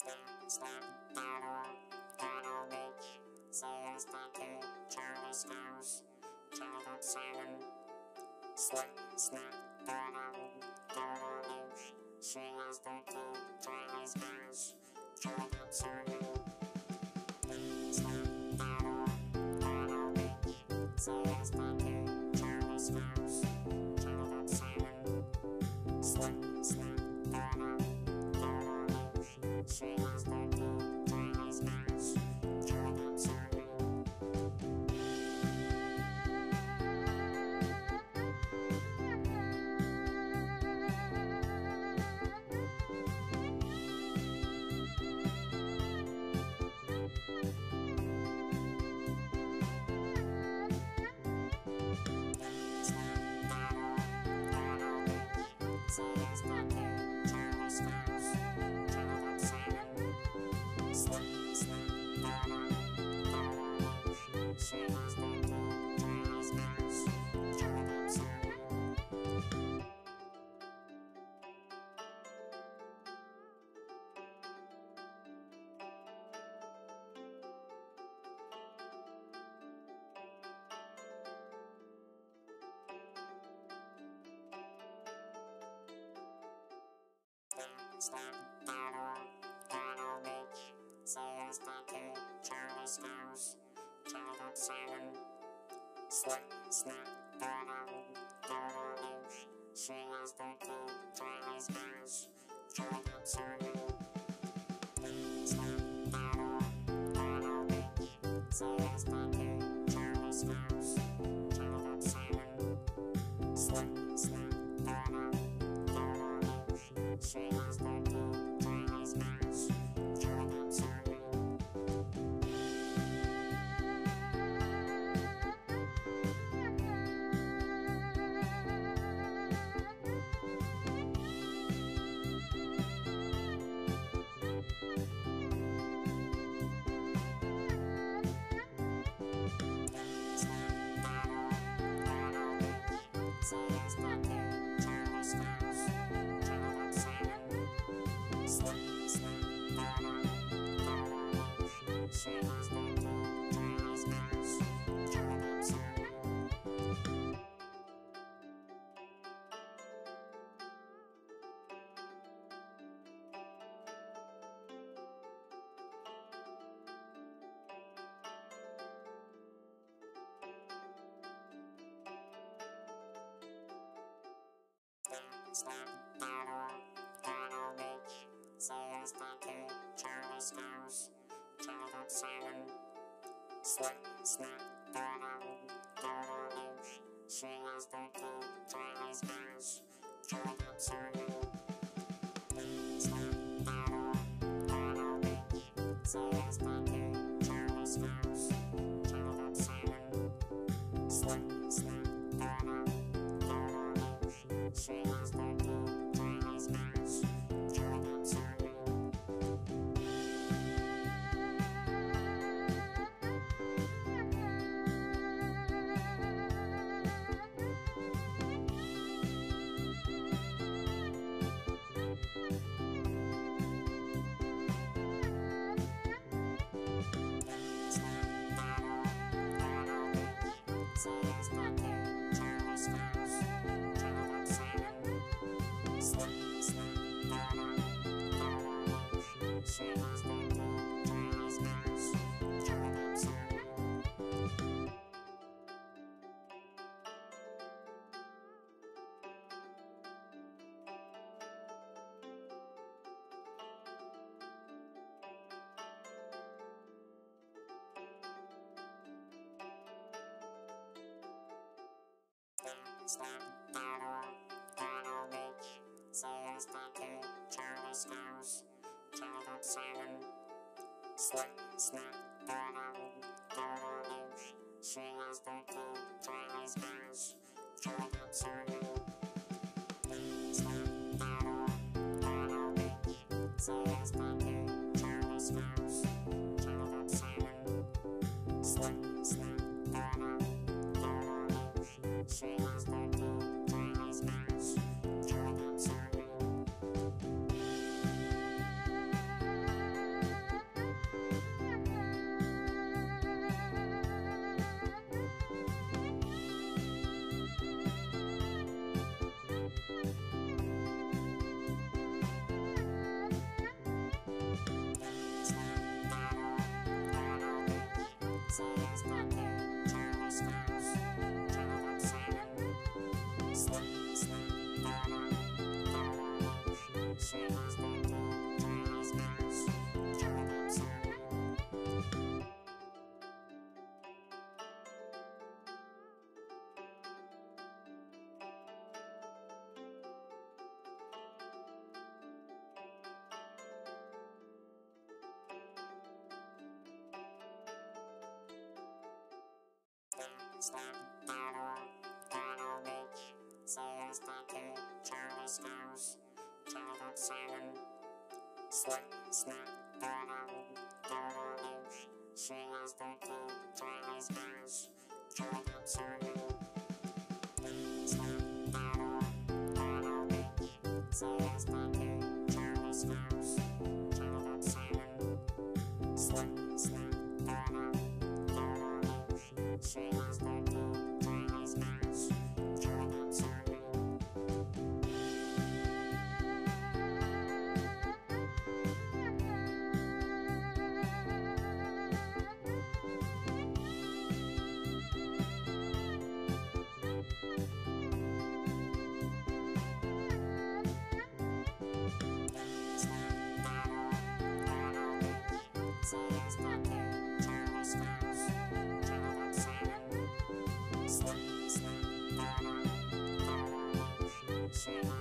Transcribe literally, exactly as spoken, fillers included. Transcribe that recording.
Snap, battle, battle, bitch. Say us that good, Charlie Scouse, Charlie Simon. Snap, snap, battle, battle, bitch. Say us that good, Charlie Scouse, Charlie Simon. Snap, battle, battle, bitch. Say us that good, Charlie Scouse, Charlie Simon. Snap, snap, battle, battle, bitch. Say us that good, Charlie Scouse, Charlie Simon. Snap, battle, battle, bitch. Say us that good, Charlie Scouse, Charlie Simon. Snap, snap, battle, battle, bitch. Say us that good, Charlie Scouse, Charlie Simon. Snap, battle, battle, bitch. Say us that good, Charlie Scouse, Charlie Simon. Snap, snap, battle, battle, bitch. Say us that good, Charlie Scouse, Charlie Simon. Snap, battle, battle, bitch. Say us that good, Charlie Scouse, Charlie Simon. Snap, snap, battle, battle, bitch. Say us that good, Charlie Scouse, Charlie Simon. Snap, battle, battle, bitch. Say us that good, Charlie Scouse, Charlie Simon. Snap, snap, battle, battle, bitch. Say us that good, Charlie Scouse, Charlie Simon. Snap, battle, battle, bitch. Say us that good, Charlie Scouse, Charlie Simon. Snap, snap, battle, battle, bitch. Say us that good, Charlie Scouse, Charlie Simon. Snap, battle, battle, bitch. Say us that good, Charlie Scouse, Charlie Simon. Snap, snap, battle, battle, bitch. Say us that good, Charlie Scouse, Charlie Simon. Snap, Doodle, Doodle Beach. Serious tattoo, Charlie Scouse. Tied up salmon. Snap, snap, Doodle, Doodle Beach. She has the key, Charlie Scouse. Tied up salmon. Snap, Doodle, Doodle Beach. Serious tattoo, Charlie Scouse. Tied up salmon. Snap, snap, Doodle, Doodle Beach. She has the key, Charlie Scouse. Tied up salmon. Serious tattoo, Charlie Scouse. Tied up salmon. Snap, snap, Doodle, Doodle Beach. She